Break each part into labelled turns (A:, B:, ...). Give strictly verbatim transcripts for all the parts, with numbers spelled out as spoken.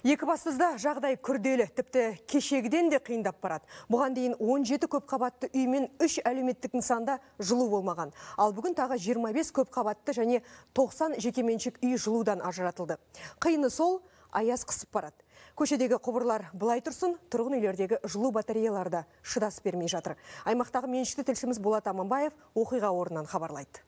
A: Екібастұзда жағдай күрделі, тіпті кешегіден де қиындап барады. Бұған дейін он жеті көп қабатты үй мен үш әлеуметтік нысанда жылу болмаған. Ал бүгін тағы жиырма бес көп қабатты және тоқсан жекеменшік үй жылудан ажыратылды. Қиыны сол, аяз қысып барады. Көшедегі құбырлар былай тұрсын, тұрғын үйлердегі жылу батареяларда шыдас бермей жатыр. Аймақтағы меншікті тілшіміз Болат Аманбаев оқиға орнынан хабарлайды.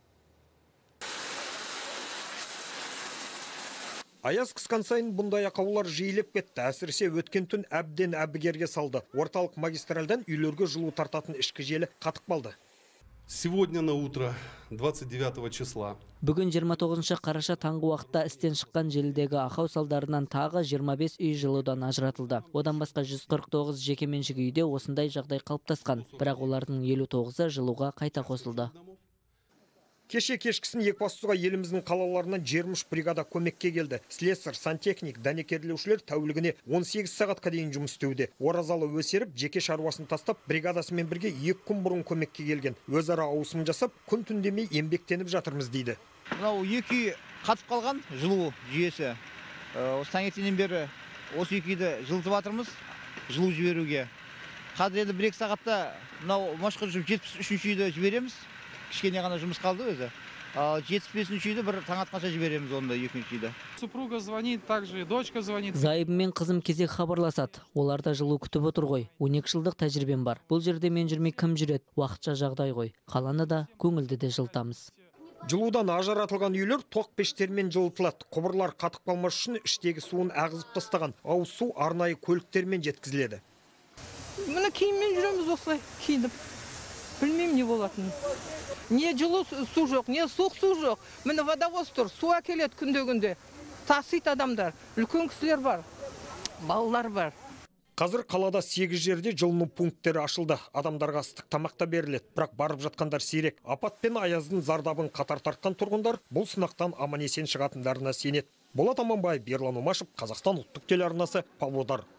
B: Аяз қысқан сайын бұндай ақаулар жиілеп кетті. Әсіресе өткен түн әбден әбігерге салды. Орталық магистральдан үйлерге жылу тартатын ішкі желі қатып қалды.
C: Сегодня на утро двадцать девятого числа.
D: Бүгін жиырма тоғызыншы қараша таңғы уақытта істен шыққан желідегі ақау салдарынан тағы жиырма бес үй жылудан ажыратылды. Одан басқа жүз қырық тоғыз жекеменшік үйде осындай жағдай қалыптасқан. Бірақ олардың елу тоғызы жылуға қайта қосылды.
B: Кеше кешкісін Екібастұзға еліміздің қалаларынан жиырма үш бригада көмекке келді. Слесарь, сантехник, дәнекерлеушілер тәулігіне он сегіз сағатқа дейін жұмыс істеуде. Оразалы өсеріп, жеке шаруасын тастап, бригадасымен бірге екі күн бұрын көмекке келген. Өзара ауысым жасап, күн түндемей еңбектеніп жатырмыз дейді.
E: Мынау екі үй қатып қалған жылу жүйесі. Осы таңертеңнен бері осы екі үйді жылытып жатырмыз жылу жіберуге. Қазір енді бір екі сағатта мынау машқыр жетпіс үшінші үйді жібереміз. Кішкене ғана жұмыс қалды өзі. жетпіс бесінші үйді бір таң атқанша жібереміз онда екінші үйді.
F: Супруга звонит, также дочка звонит.
D: Зайыбым мен қызым кезек хабарласады. Оларда жылу күтіп отыр ғой. он екі жылдық тәжірибем бар. Бұл жерде мен жүрмей кім жүреді? Уақытша жағдай ғой. Қаланы да көңілді де жылытамыз.
B: Жылудан ажыратылған үйлер тоқ пештермен жылытылады. Құбырлар қатып қалмас үшін іштегі суын ағызып тастаған. Ауыз су арнайы көліктермен жеткізіледі.
G: Міне киіммен жүреміз осылай, киініп. Білмеймін не болатынын. Не жылу су жоқ, не суық су жоқ. Міне водовоз тұр, су әкеледі күнде-күнде. Тасиды адамдар, үлкен кісілер бар, балалар бар.
B: Қазір қалада сегіз жерде жылыну пункттері ашылды. Адамдарға ыстық тамақта беріледі. Бірақ барып жатқандар сирек. Апат пен аяздың зардабын қатар тартқан тұрғындар бұл сынақтан аман есен шығатындарына сенеді. Болат Аманбаев, Ерлан Омашев, Қазақстан ұлттық телеарнасы, Павлодар.